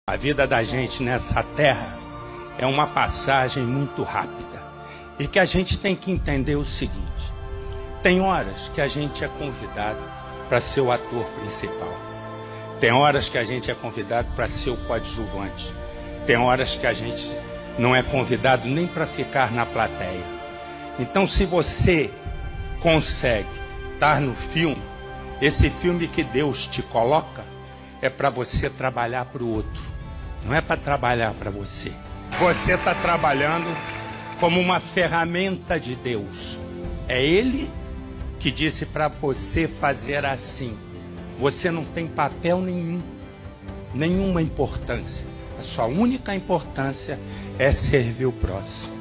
A vida da gente nessa terra é uma passagem muito rápida. E que a gente tem que entender o seguinte: tem horas que a gente é convidado para ser o ator principal. Tem horas que a gente é convidado para ser o coadjuvante. Tem horas que a gente não é convidado nem para ficar na plateia. Então, se você consegue estar no filme, esse filme que Deus te coloca é para você trabalhar para o outro. Não é para trabalhar para você. Você está trabalhando como uma ferramenta de Deus. É Ele que disse para você fazer assim. Você não tem papel nenhum, nenhuma importância. A sua única importância é servir o próximo.